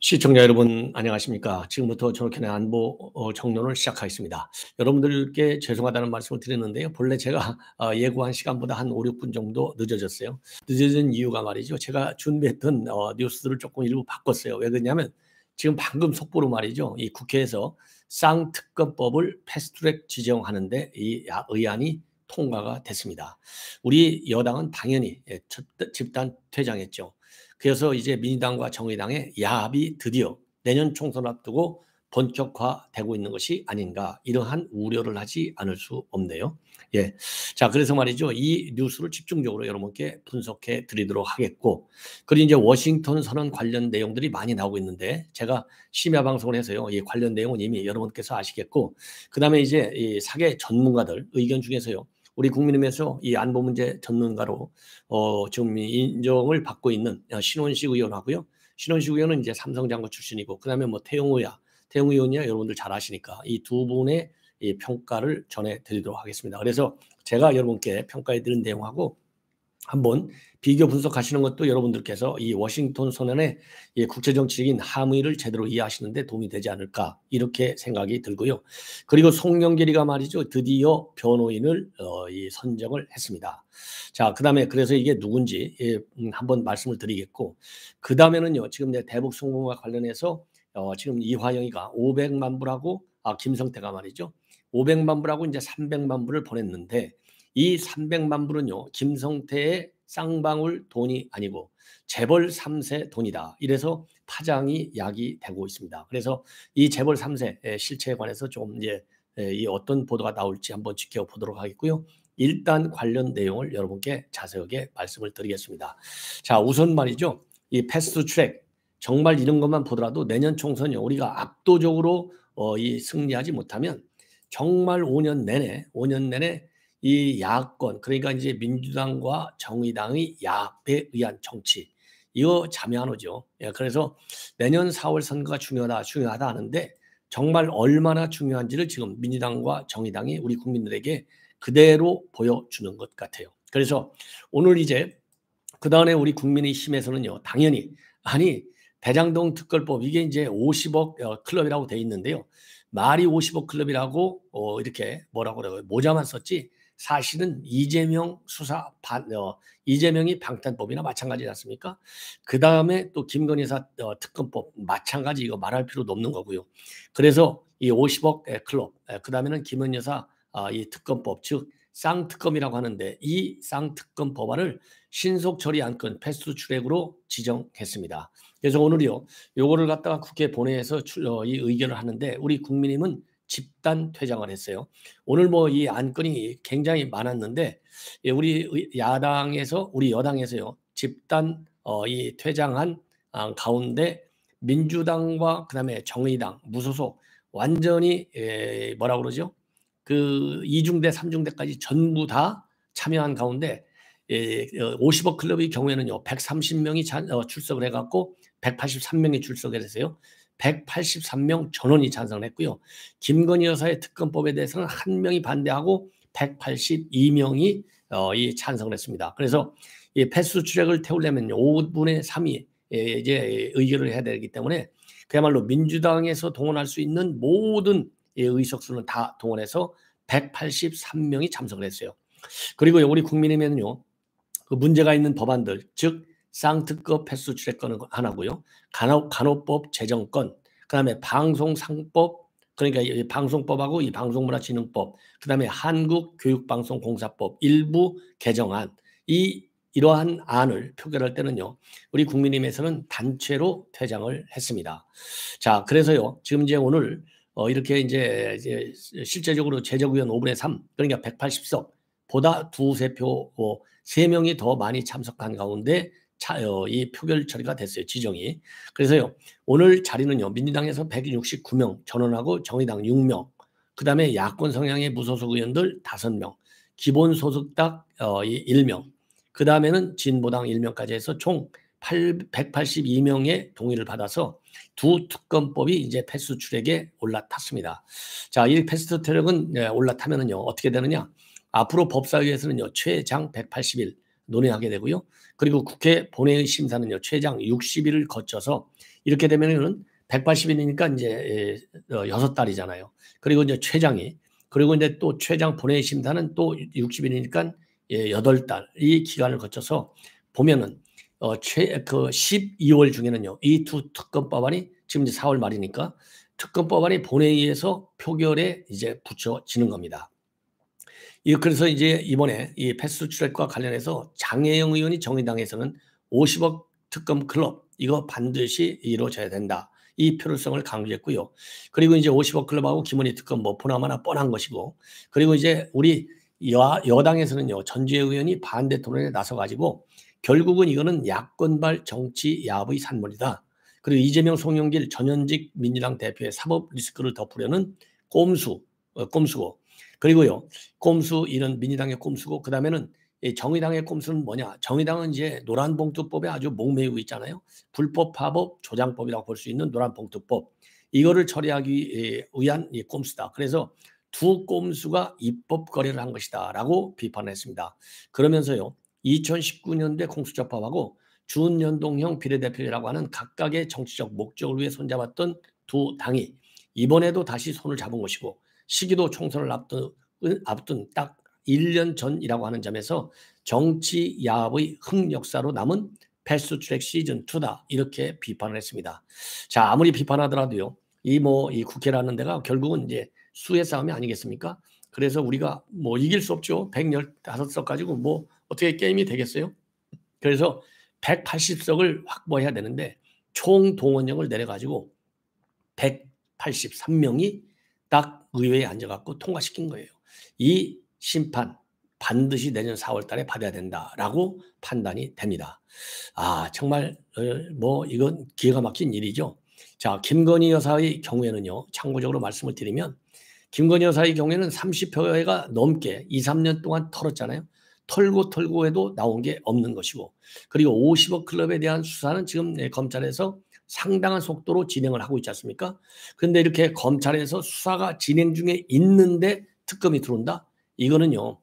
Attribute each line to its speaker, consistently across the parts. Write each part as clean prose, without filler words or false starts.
Speaker 1: 시청자 여러분 안녕하십니까. 지금부터 전학현의 안보 정론을 시작하겠습니다. 여러분들께 죄송하다는 말씀을 드렸는데요. 본래 제가 예고한 시간보다 한 5-6분 정도 늦어졌어요. 늦어진 이유가 말이죠. 제가 준비했던 뉴스들을 조금 일부 바꿨어요. 왜 그러냐면 지금 방금 속보로 말이죠. 이 국회에서 쌍특검법을 패스트트랙 지정하는데 이 의안이 통과가 됐습니다. 우리 여당은 당연히 집단 퇴장했죠. 그래서 이제 민주당과 정의당의 야합이 드디어 내년 총선 앞두고 본격화되고 있는 것이 아닌가, 이러한 우려를 하지 않을 수 없네요. 예. 자, 그래서 말이죠. 이 뉴스를 집중적으로 여러분께 분석해 드리도록 하겠고, 그리고 이제 워싱턴 선언 관련 내용들이 많이 나오고 있는데 제가 심야 방송을 해서요. 이 관련 내용은 이미 여러분께서 아시겠고, 그다음에 이제 이 사회 전문가들 의견 중에서요. 우리 국민의힘에서 이 안보 문제 전문가로 지금 인정을 받고 있는 신원식 의원하고요. 신원식 의원은 이제 삼성장관 출신이고, 그다음에 뭐 태용 의원이야 여러분들 잘 아시니까 이 두 분의 이 평가를 전해드리도록 하겠습니다. 그래서 제가 여러분께 평가해 드린 내용하고 한번 비교 분석하시는 것도 여러분들께서 이 워싱턴 선언의 국제정치적인 함의를 제대로 이해하시는 데 도움이 되지 않을까, 이렇게 생각이 들고요. 그리고 송영길이가 말이죠. 드디어 변호인을 선정을 했습니다. 자, 그다음에 그래서 이게 누군지 한번 말씀을 드리겠고, 그다음에는요. 지금 내 대북 송금과 관련해서 지금 이화영이가 500만 불하고 김성태가 말이죠. 500만 불하고 이제 300만 불을 보냈는데, 이 300만 불은요. 김성태의 쌍방울 돈이 아니고 재벌 3세 돈이다. 이래서 파장이 야기되고 있습니다. 그래서 이 재벌 3세 실체에 관해서 좀 이제 이 어떤 보도가 나올지 한번 지켜보도록 하겠고요. 일단 관련 내용을 여러분께 자세하게 말씀을 드리겠습니다. 자, 우선 말이죠. 이 패스트 트랙 정말 이런 것만 보더라도 내년 총선이 우리가 압도적으로 이 승리하지 못하면 정말 5년 내내 이 야권, 그러니까 이제 민주당과 정의당의 야합에 의한 정치, 이거 잠이 안 오죠. 예, 그래서 내년 4월 선거가 중요하다 하는데 정말 얼마나 중요한지를 지금 민주당과 정의당이 우리 국민들에게 그대로 보여주는 것 같아요. 그래서 오늘 이제 그다음에 우리 국민의힘에서는요, 당연히 대장동 특별법, 이게 이제 50억 클럽이라고 돼 있는데요. 말이 50억 클럽이라고 이렇게 뭐라고 그래요? 모자만 썼지 사실은 이재명이 방탄법이나 마찬가지지 않습니까? 그다음에 또 김건희 여사 특검법 마찬가지, 이거 말할 필요도 없는 거고요. 그래서 이 50억 클럽, 그다음에는 김건희 여사 이 특검법, 즉 쌍특검이라고 하는데, 이 쌍특검 법안을 신속 처리 안건 패스트 트랙으로 지정했습니다. 그래서 오늘이요, 요거를 갖다가 국회 본회의에서 이 의결을 하는데 우리 국민의힘은 집단 퇴장을 했어요. 오늘 뭐 이 안건이 굉장히 많았는데 우리 여당에서요 집단 이 퇴장한 가운데 민주당과 그다음에 정의당 무소속 완전히 뭐라 그러죠? 그 2중대 3중대까지 전부 다 참여한 가운데 50억 클럽의 경우에는요 130명이 출석을 해갖고 183명이 출석을 했어요. 183명 전원이 찬성을 했고요. 김건희 여사의 특검법에 대해서는 한 명이 반대하고 182명이 이 찬성을 했습니다. 그래서 이 패스트 트랙을 태우려면 5분의 3이 이제 의결을 해야 되기 때문에 그야말로 민주당에서 동원할 수 있는 모든 의석수는 다 동원해서 183명이 참석을 했어요. 그리고 우리 국민의힘에는요, 그 문제가 있는 법안들, 즉 쌍특검 패스트 트랙건 하나고요. 간호법 제정권, 그다음에 방송상법, 그러니까 이 방송법하고 이 방송문화진흥법, 그다음에 한국교육방송공사법 일부 개정안, 이러한 안을 표결할 때는요, 우리 국민의힘에서는 단체로 퇴장을 했습니다. 자, 그래서요, 지금 이제 오늘 이렇게 이제 실제적으로 제적의원 5분의 3, 그러니까 180석 보다 두세 표, 3명이 더 많이 참석한 가운데 이 표결 처리가 됐어요. 지정이. 그래서요, 오늘 자리는요, 민주당에서 169명 전원하고 정의당 6명, 그 다음에 야권 성향의 무소속 의원들 5명, 기본소득당 1명, 그 다음에는 진보당 1명까지 해서 총 182명의 동의를 받아서 두 특검법이 이제 패스트 트랙에 올라탔습니다. 자, 이 패스트 트랙은 올라타면은요, 어떻게 되느냐? 앞으로 법사위에서는요, 최장 180일, 논의하게 되고요. 그리고 국회 본회의 심사는요, 최장 60일을 거쳐서 이렇게 되면은 180일이니까 이제 6달이잖아요. 그리고 이제 최장이, 그리고 이제 또 최장 본회의 심사는 또 60일이니까 8달, 이 기간을 거쳐서 보면은 그 12월 중에는요, 이 두 특검 법안이 지금 이제 4월 말이니까 특검 법안이 본회의에서 표결에 이제 붙여지는 겁니다. 그래서 이제 이번에 이 패스트트랙과 관련해서 장혜영 의원이 정의당에서는 50억 특검 클럽 이거 반드시 이루어져야 된다. 이 필요성을 강조했고요. 그리고 이제 50억 클럽하고 김건희 특검 뭐 보나마나 뻔한 것이고, 그리고 이제 우리 여당에서는요, 전주혜 의원이 반대 토론에 나서 가지고 결국은 이거는 야권발 정치 야합의 산물이다. 그리고 이재명, 송영길 전현직 민주당 대표의 사법 리스크를 덮으려는 꼼수고, 그리고요, 꼼수, 이런 민주당의 꼼수고, 그 다음에는 정의당의 꼼수는 뭐냐? 정의당은 이제 노란봉투법에 아주 목매이고 있잖아요. 불법 파법 조장법이라고 볼 수 있는 노란봉투법, 이거를 처리하기 위한 꼼수다. 그래서 두 꼼수가 입법 거래를 한 것이다라고 비판했습니다. 그러면서요, 2019년대 공수처법하고 준연동형 비례대표라고 하는 각각의 정치적 목적을 위해 손잡았던 두 당이 이번에도 다시 손을 잡은 것이고, 시기도 총선을 앞둔 딱 1년 전이라고 하는 점에서 정치 야합의 흑역사로 남은 패스트트랙 시즌2다, 이렇게 비판을 했습니다. 자, 아무리 비판하더라도요, 이 국회라는 데가 결국은 이제 수의 싸움이 아니겠습니까? 그래서 우리가 뭐 이길 수 없죠. 115석 가지고 뭐 어떻게 게임이 되겠어요? 그래서 180석을 확보해야 되는데 총 동원령을 내려가지고 183명이 딱 의회에 앉아갖고 통과시킨 거예요. 이 심판 반드시 내년 4월 달에 받아야 된다라고 판단이 됩니다. 정말 뭐 이건 기가 막힌 일이죠. 자, 김건희 여사의 경우에는요, 참고적으로 말씀을 드리면 김건희 여사의 경우에는 30회가 넘게 2, 3년 동안 털었잖아요. 털고 해도 나온 게 없는 것이고, 그리고 50억 클럽에 대한 수사는 지금 검찰에서 상당한 속도로 진행을 하고 있지 않습니까? 그런데 이렇게 검찰에서 수사가 진행 중에 있는데 특검이 들어온다? 이거는요,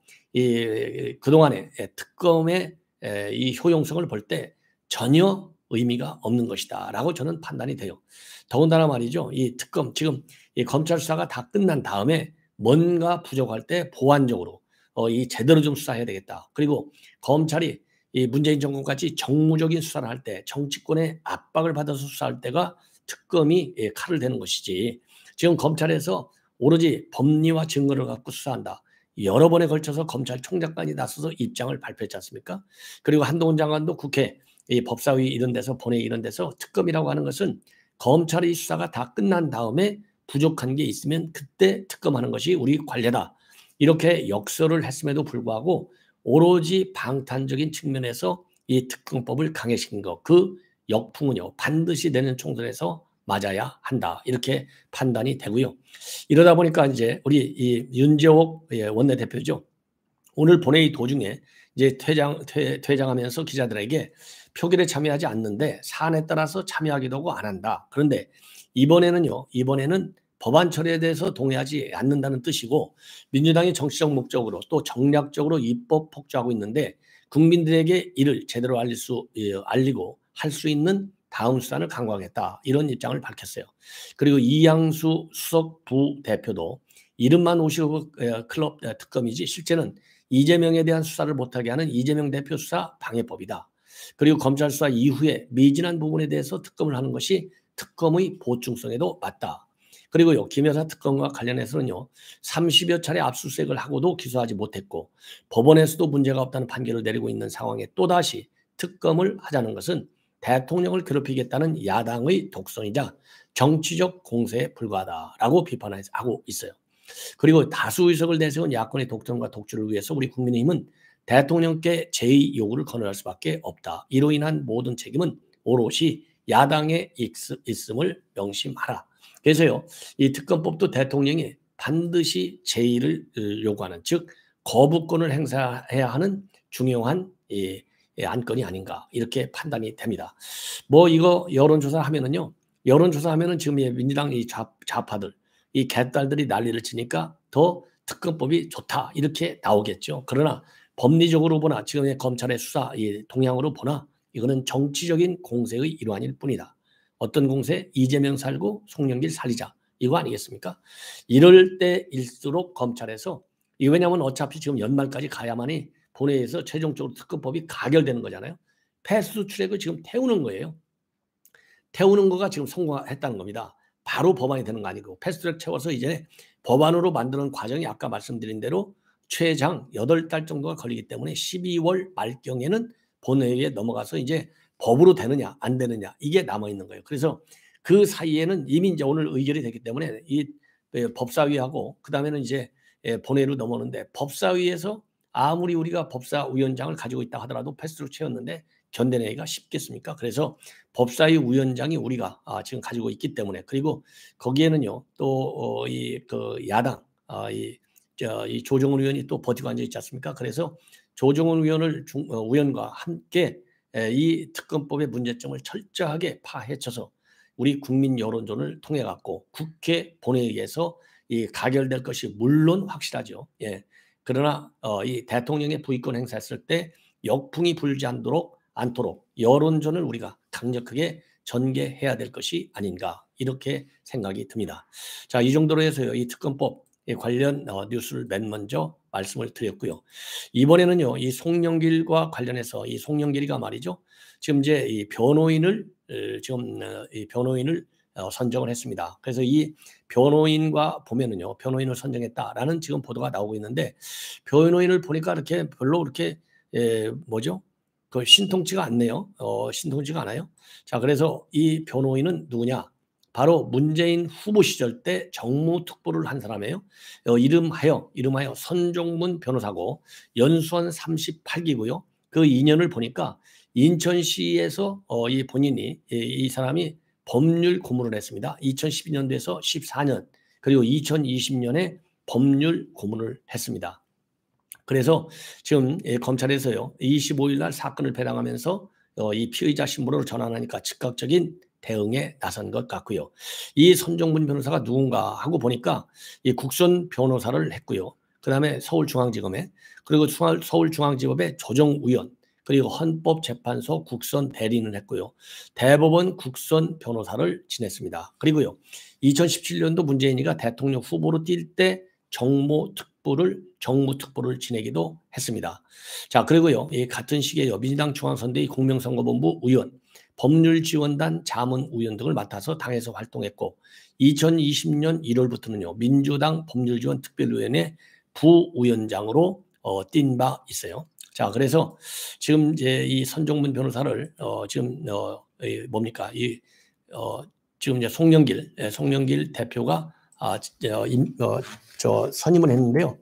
Speaker 1: 그동안의 특검의 이 효용성을 볼 때 전혀 의미가 없는 것이다라고 저는 판단이 돼요. 더군다나 말이죠, 이 특검 지금 이 검찰 수사가 다 끝난 다음에 뭔가 부족할 때 보완적으로 이 제대로 좀 수사해야 되겠다. 그리고 검찰이 이 문재인 정권까지 정무적인 수사를 할 때, 정치권의 압박을 받아서 수사할 때가 특검이 칼을 대는 것이지, 지금 검찰에서 오로지 법리와 증거를 갖고 수사한다. 여러 번에 걸쳐서 검찰총장까지 나서서 입장을 발표했지 않습니까? 그리고 한동훈 장관도 국회 이 법사위 이런 데서, 본회의 이런 데서 특검이라고 하는 것은 검찰의 수사가 다 끝난 다음에 부족한 게 있으면 그때 특검하는 것이 우리 관례다. 이렇게 역설을 했음에도 불구하고 오로지 방탄적인 측면에서 이 특검법을 강행시킨 것, 그 역풍은요, 반드시 내년 총선에서 맞아야 한다, 이렇게 판단이 되고요. 이러다 보니까 이제 우리 이 윤재옥 원내대표죠, 오늘 본회의 도중에 이제 퇴장하면서 기자들에게 표결에 참여하지 않는데 사안에 따라서 참여하기도 하고 안 한다. 그런데 이번에는 법안 처리에 대해서 동의하지 않는다는 뜻이고, 민주당이 정치적 목적으로 또 정략적으로 입법 폭주하고 있는데 국민들에게 이를 제대로 알리고 할 수 있는 다음 수단을 강구하겠다, 이런 입장을 밝혔어요. 그리고 이양수 수석 부대표도 이름만 50억 클럽 특검이지 실제는 이재명에 대한 수사를 못하게 하는 이재명 대표 수사 방해법이다. 그리고 검찰 수사 이후에 미진한 부분에 대해서 특검을 하는 것이 특검의 보충성에도 맞다. 그리고요, 김 여사 특검과 관련해서는요, 30여 차례 압수수색을 하고도 기소하지 못했고 법원에서도 문제가 없다는 판결을 내리고 있는 상황에 또다시 특검을 하자는 것은 대통령을 괴롭히겠다는 야당의 독선이자 정치적 공세에 불과하다라고 비판하고 있어요. 그리고 다수 의석을 내세운 야권의 독점과 독주를 위해서 우리 국민의힘은 대통령께 제의 요구를 거론할 수밖에 없다. 이로 인한 모든 책임은 오롯이 야당에 있음을 명심하라. 그래서요, 이 특검법도 대통령이 반드시 제의를 요구하는, 즉 거부권을 행사해야 하는 중요한 안건이 아닌가, 이렇게 판단이 됩니다. 뭐 이거 여론조사하면은 지금 민주당 이 좌파들, 이 개딸들이 난리를 치니까 더 특검법이 좋다, 이렇게 나오겠죠. 그러나 법리적으로 보나 지금의 검찰의 수사 이 동향으로 보나 이거는 정치적인 공세의 일환일 뿐이다. 어떤 공세? 이재명 살고 송영길 살리자. 이거 아니겠습니까? 이럴 때일수록 검찰에서 왜냐하면 어차피 지금 연말까지 가야만이 본회의에서 최종적으로 특검법이 가결되는 거잖아요. 패스트 트랙을 지금 태우는 거예요. 태우는 거가 지금 성공했다는 겁니다. 바로 법안이 되는 거 아니고 패스트트랙 채워서 이제 법안으로 만드는 과정이 아까 말씀드린 대로 최장 8달 정도가 걸리기 때문에 12월 말경에는 본회의에 넘어가서 이제 법으로 되느냐 안 되느냐 이게 남아있는 거예요. 그래서 그 사이에는 이미 이제 오늘 의결이 됐기 때문에 이 법사위하고 그다음에는 이제 본회의로 넘어오는데 법사위에서 아무리 우리가 법사위원장을 가지고 있다 하더라도 패스트트랙 채웠는데 견뎌내기가 쉽겠습니까? 그래서 법사위 위원장이 우리가 지금 가지고 있기 때문에 그리고 거기에는요 또 이 그 야당 이 조정훈 의원이 또 버티고 앉아 있지 않습니까? 그래서 조정훈 의원과 함께 이 특검법의 문제점을 철저하게 파헤쳐서 우리 국민 여론전을 통해 갖고 국회 본회의에서 이 가결될 것이 물론 확실하죠. 예. 그러나 이 대통령의 부의권 행사했을 때 역풍이 불지 않도록 여론전을 우리가 강력하게 전개해야 될 것이 아닌가 이렇게 생각이 듭니다. 자, 이 정도로 해서요. 이 특검법 관련 뉴스를 맨 먼저 말씀을 드렸고요. 이번에는요. 이 송영길과 관련해서 이 송영길이가 말이죠. 지금 이제 이 변호인을 선정을 했습니다. 그래서 이 변호인과 보면은요. 변호인을 선정했다라는 지금 보도가 나오고 있는데 변호인을 보니까 이렇게 별로 그렇게 뭐죠? 그 신통치가 않네요. 신통치가 않아요. 자, 그래서 이 변호인은 누구냐? 바로 문재인 후보 시절 때 정무특보를 한 사람이에요. 이름하여 선종문 변호사고 연수원 38기고요. 그 인연을 보니까 인천시에서 이 본인이 이 사람이 법률 고문을 했습니다. 2012년도에서 14년 그리고 2020년에 법률 고문을 했습니다. 그래서 지금 검찰에서요 25일 날 사건을 배당하면서 이 피의자 신분으로 전환하니까 즉각적인 대응에 나선 것 같고요. 이 선정문 변호사가 누군가 하고 보니까 이 국선 변호사를 했고요. 그다음에 서울중앙지검에 그리고 서울중앙지법의 조정위원 그리고 헌법재판소 국선 대리인을 했고요. 대법원 국선 변호사를 지냈습니다. 그리고요. 2017년도 문재인이가 대통령 후보로 뛸 때 정무특보를 지내기도 했습니다. 자, 그리고요. 이 같은 시기에 민주당 중앙선대위 공명선거본부 의원, 법률지원단 자문위원 등을 맡아서 당에서 활동했고 2020년 1월부터는요. 민주당 법률지원특별위원회 부위원장으로 뛴 바 있어요. 자, 그래서 지금 이제 이 선종문 변호사를 지금 뭡니까? 지금 이제 송영길 대표가 선임을 했는데요.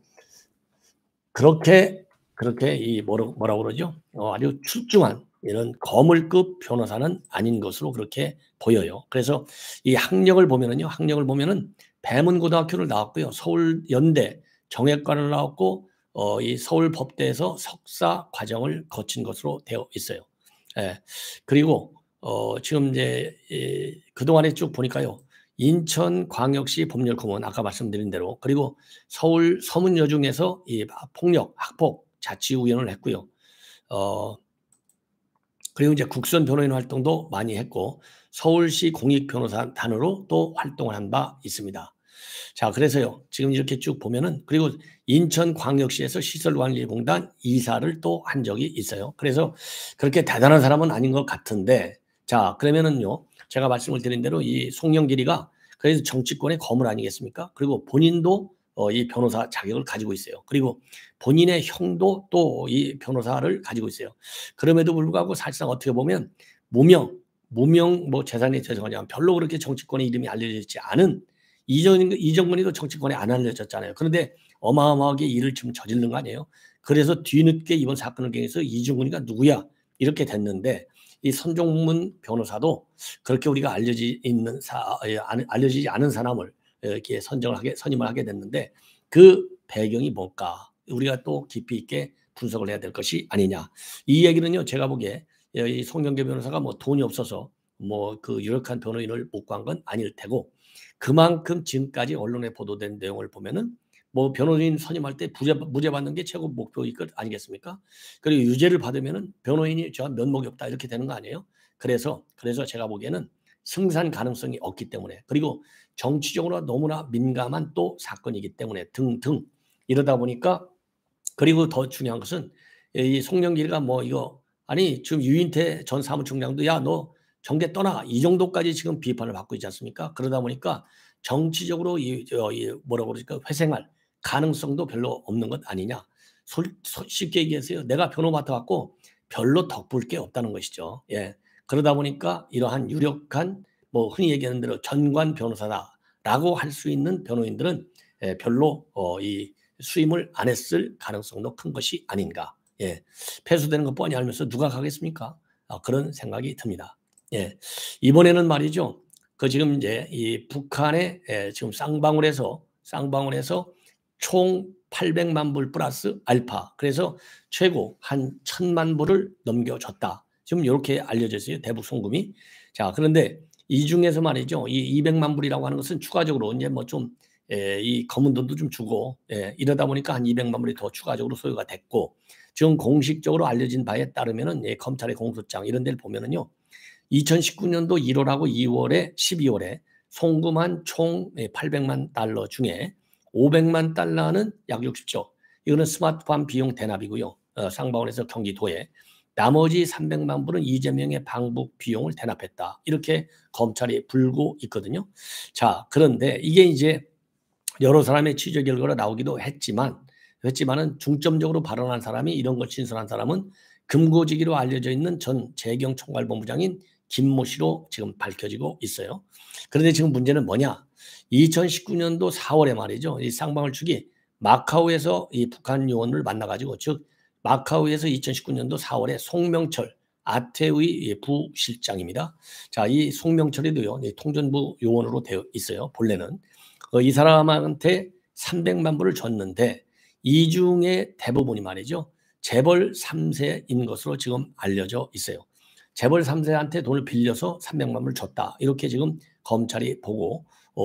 Speaker 1: 그렇게 이 뭐라고 그러죠? 아주 출중한 이런 거물급 변호사는 아닌 것으로 그렇게 보여요. 그래서 이 학력을 보면은 배문고등학교를 나왔고요. 서울연대 정외과를 나왔고 이 서울법대에서 석사 과정을 거친 것으로 되어 있어요. 예. 그리고 지금 이제 그동안에 쭉 보니까요. 인천광역시 법률顧問아까 말씀드린 대로 그리고 서울 서문여중에서 이 학폭 자치위원을 했고요. 그리고 이제 국선 변호인 활동도 많이 했고 서울시 공익변호사단으로 또 활동을 한 바 있습니다. 자, 그래서요. 지금 이렇게 쭉 보면은 그리고 인천광역시에서 시설관리공단 이사를 또 한 적이 있어요. 그래서 그렇게 대단한 사람은 아닌 것 같은데 자, 그러면은요. 제가 말씀을 드린 대로 이 송영길이가 그래서 정치권의 거물 아니겠습니까? 그리고 본인도 이 변호사 자격을 가지고 있어요. 그리고 본인의 형도 또 이 변호사를 가지고 있어요. 그럼에도 불구하고 사실상 어떻게 보면 무명 뭐 재산이 죄송하지만 별로 그렇게 정치권의 이름이 알려져 있지 않은 이정근이도 정치권에 안 알려졌잖아요. 그런데 어마어마하게 일을 지금 저지른 거 아니에요. 그래서 뒤늦게 이번 사건을 통해서 이정근이가 누구야 이렇게 됐는데 이 선종문 변호사도 그렇게 우리가 알려지지 않은 사람을 이렇게 선임을 하게 됐는데 그 배경이 뭘까? 우리가 또 깊이 있게 분석을 해야 될 것이 아니냐. 이 얘기는요, 제가 보기에 이 송영길 변호사가 뭐 돈이 없어서 뭐 그 유력한 변호인을 못 구한 건 아닐 테고 그만큼 지금까지 언론에 보도된 내용을 보면은 뭐 변호인 선임할 때 무죄 받는 게 최고 목표일 것 아니겠습니까? 그리고 유죄를 받으면은 변호인이 저 면목이 없다 이렇게 되는 거 아니에요? 그래서 제가 보기에는 승산 가능성이 없기 때문에, 그리고 정치적으로 너무나 민감한 또 사건이기 때문에 등등 이러다 보니까, 그리고 더 중요한 것은 이 송영길이가 뭐 이거 아니 지금 유인태 전 사무총장도 야 너 정계 떠나 이 정도까지 지금 비판을 받고 있지 않습니까? 그러다 보니까 정치적으로 이 뭐라고 그러니까 회생할 가능성도 별로 없는 것 아니냐. 쉽게 얘기해서요. 내가 변호 맡아갖고 별로 덕볼 게 없다는 것이죠. 예. 그러다 보니까 이러한 유력한 뭐 흔히 얘기하는 대로 전관 변호사다라고 할 수 있는 변호인들은 별로 이 수임을 안 했을 가능성도 큰 것이 아닌가. 예. 패소되는 거 뻔히 알면서 누가 가겠습니까? 그런 생각이 듭니다. 예. 이번에는 말이죠. 그 지금 이제 이 북한에 지금 쌍방울에서 총 800만 불 플러스 알파. 그래서 최고 한 1000만 불을 넘겨줬다. 지금 이렇게 알려져 있어요. 대북 송금이. 자, 그런데 이 중에서 말이죠. 이 200만 불이라고 하는 것은 추가적으로 이제 뭐 좀 이 검은 돈도 좀 주고 이러다 보니까 한 200만 불이 더 추가적으로 소요가 됐고, 지금 공식적으로 알려진 바에 따르면은 검찰의 공소장 이런 데를 보면은요. 2019년도 1월하고 12월에 송금한 총 800만 달러 중에 500만 달러는 약 60조. 이거는 스마트폰 비용 대납이고요. 쌍방울에서 경기도에. 나머지 300만 불은 이재명의 방북 비용을 대납했다. 이렇게 검찰이 불고 있거든요. 자, 그런데 이게 이제 여러 사람의 취재 결과로 나오기도 했지만은 중점적으로 발언한 사람이, 이런 걸 진술한 사람은 금고지기로 알려져 있는 전 재경총괄본부장인 김모 씨로 지금 밝혀지고 있어요. 그런데 지금 문제는 뭐냐? 2019년도 4월에 말이죠. 이 쌍방울 측이 마카오에서 이 북한 요원을 만나가지고, 즉 마카오에서 2019년도 4월에 송명철 아태의 부실장입니다. 자, 이 송명철이도요, 통전부 요원으로 되어 있어요. 본래는 이 사람한테 300만 불을 줬는데 이 중에 대부분이 말이죠. 재벌 3세인 것으로 지금 알려져 있어요. 재벌 3세한테 돈을 빌려서 300만 불을 줬다. 이렇게 지금 검찰이 보고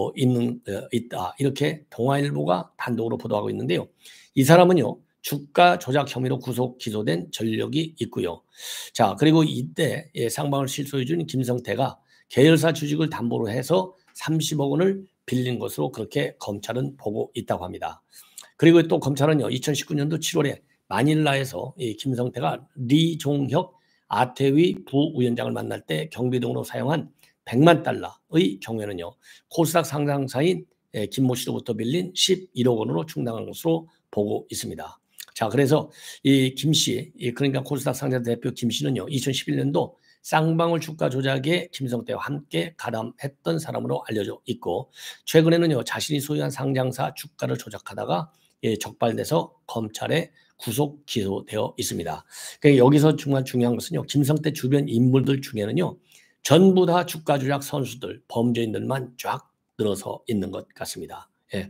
Speaker 1: 있다. 이렇게 동아일보가 단독으로 보도하고 있는데요. 이 사람은요. 주가 조작 혐의로 구속 기소된 전력이 있고요. 자, 그리고 이때 쌍방울 실소유주인 김성태가 계열사 주식을 담보로 해서 30억 원을 빌린 것으로 그렇게 검찰은 보고 있다고 합니다. 그리고 또 검찰은요. 2019년도 7월에 마닐라에서 이 김성태가 리종혁 아태위 부위원장을 만날 때 경비동으로 사용한 100만 달러의 경우에는요. 코스닥 상장사인 김모 씨로부터 빌린 11억 원으로 충당한 것으로 보고 있습니다. 자, 그래서 이 김 씨, 그러니까 코스닥 상장 대표 김 씨는요. 2011년도 쌍방울 주가 조작에 김성태와 함께 가담했던 사람으로 알려져 있고, 최근에는요. 자신이 소유한 상장사 주가를 조작하다가 적발돼서 검찰에 구속 기소되어 있습니다. 그러니까 여기서 정말 중요한 것은요. 김성태 주변 인물들 중에는요. 전부 다 주가 조작 선수들, 범죄인들만 쫙 늘어서 있는 것 같습니다. 예.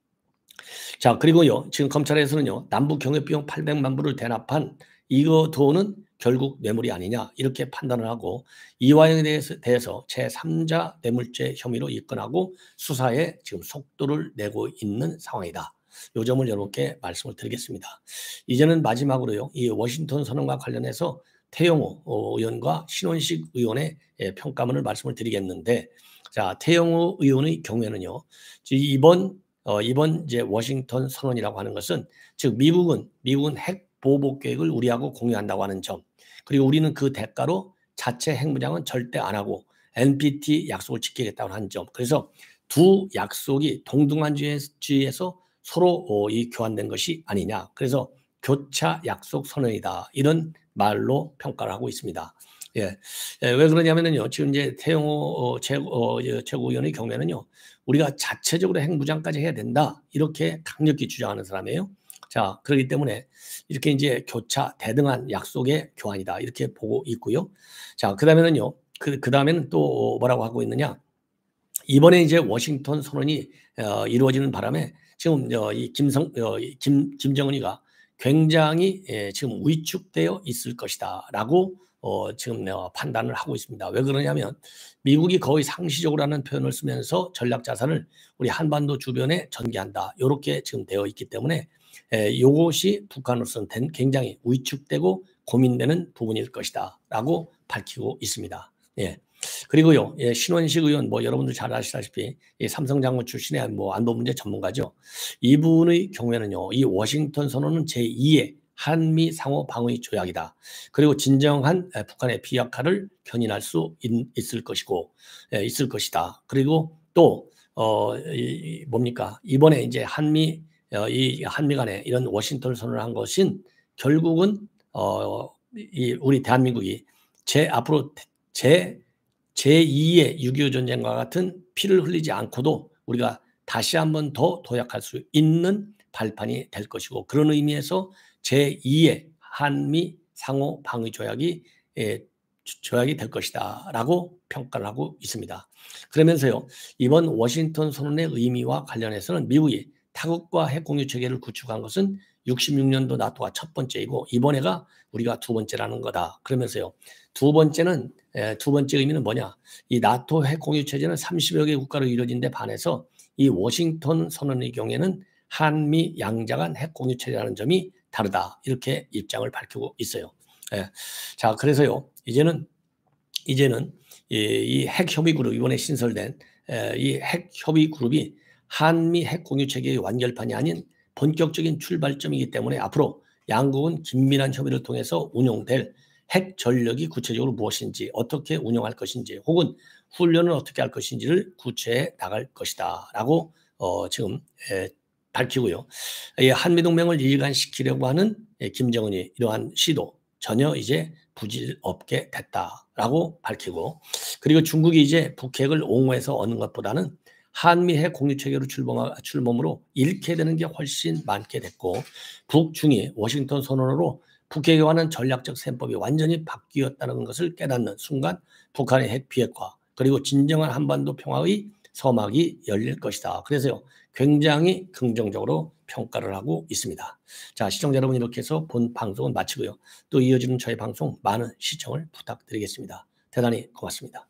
Speaker 1: 자, 그리고요. 지금 검찰에서는요. 남북 경협 비용 800만 불을 대납한 이거 돈은 결국 뇌물이 아니냐 이렇게 판단을 하고, 이화영에 대해서 제3자 뇌물죄 혐의로 입건하고 수사에 지금 속도를 내고 있는 상황이다. 이 점을 여러분께 말씀을 드리겠습니다. 이제는 마지막으로요. 이 워싱턴 선언과 관련해서 태영호 의원과 신원식 의원의 평가문을 말씀을 드리겠는데, 자, 태영호 의원의 경우에는요. 이번 이제 워싱턴 선언이라고 하는 것은, 즉 미국은 핵 보복 계획을 우리하고 공유한다고 하는 점, 그리고 우리는 그 대가로 자체 핵무장은 절대 안 하고 NPT 약속을 지키겠다고 하는 점. 그래서 두 약속이 동등한주의에서 서로 이 교환된 것이 아니냐. 그래서 교차 약속 선언이다. 이런 말로 평가를 하고 있습니다. 예. 왜 그러냐면요. 지금 이제 태영호 최고위원의 경우에는요. 우리가 자체적으로 핵무장까지 해야 된다. 이렇게 강력히 주장하는 사람이에요. 자, 그렇기 때문에 이렇게 이제 교차 대등한 약속의 교환이다. 이렇게 보고 있고요. 자, 그다음에는요. 그다음에는 또 뭐라고 하고 있느냐? 이번에 이제 워싱턴 선언이 이루어지는 바람에 지금 이 김정은이가 굉장히 지금 위축되어 있을 것이다라고 지금 판단을 하고 있습니다. 왜 그러냐면 미국이 거의 상시적으로 하는 표현을 쓰면서 전략 자산을 우리 한반도 주변에 전개한다. 이렇게 지금 되어 있기 때문에 이것이 북한으로서는 굉장히 위축되고 고민되는 부분일 것이다라고 밝히고 있습니다. 예. 그리고요, 예, 신원식 의원, 여러분들 잘 아시다시피 이 삼성 장관 출신의 안보 문제 전문가죠. 이분의 경우에는요, 이 워싱턴 선언은 제2의 한미 상호 방위 조약이다. 그리고 진정한 북한의 비약화를 견인할 수 있을 것이고, 있을 것이다. 그리고 또 뭡니까? 이번에 이제 이 한미 간에 이런 워싱턴 선언을 한 것은 결국은 우리 대한민국이 앞으로 제2의 6.25 전쟁과 같은 피를 흘리지 않고도 우리가 다시 한번 더 도약할 수 있는 발판이 될 것이고, 그런 의미에서 제2의 한미 상호 방위 조약이 될 것이다라고 평가를 하고 있습니다. 그러면서요, 이번 워싱턴 선언의 의미와 관련해서는 미국이 타국과 핵 공유 체계를 구축한 것은 66년도 나토가 첫 번째이고 이번에가 우리가 두 번째라는 거다. 그러면서요, 두 번째 의미는 뭐냐? 이 나토 핵 공유 체제는 30여 개 국가로 이루어진 데 반해서 이 워싱턴 선언의 경우에는 한미 양자 간 핵 공유 체제라는 점이 다르다. 이렇게 입장을 밝히고 있어요. 예. 자, 그래서요, 이제는 이 핵 협의 그룹, 이번에 신설된 이 핵 협의 그룹이 한미 핵 공유 체계의 완결판이 아닌 본격적인 출발점이기 때문에 앞으로 양국은 긴밀한 협의를 통해서 운용될 핵 전력이 구체적으로 무엇인지, 어떻게 운영할 것인지, 혹은 훈련을 어떻게 할 것인지를 구체해 나갈 것이다라고 지금 밝히고요. 이 한미동맹을 일관시키려고 하는 김정은이 이러한 시도 전혀 이제 부질없게 됐다라고 밝히고, 그리고 중국이 이제 북핵을 옹호해서 얻는 것보다는 한미 핵 공유 체계로 출범으로 잃게 되는 게 훨씬 많게 됐고, 북중이 워싱턴 선언으로 북핵에 관한 전략적 셈법이 완전히 바뀌었다는 것을 깨닫는 순간 북한의 핵 비핵화 그리고 진정한 한반도 평화의 서막이 열릴 것이다. 그래서요, 굉장히 긍정적으로 평가를 하고 있습니다. 자, 시청자 여러분, 이렇게 해서 본 방송은 마치고요. 또 이어지는 저희 방송 많은 시청을 부탁드리겠습니다. 대단히 고맙습니다.